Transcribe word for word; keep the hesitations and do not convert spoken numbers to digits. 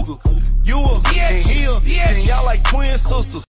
Cougar. You a and he a, and y'all like twin sisters.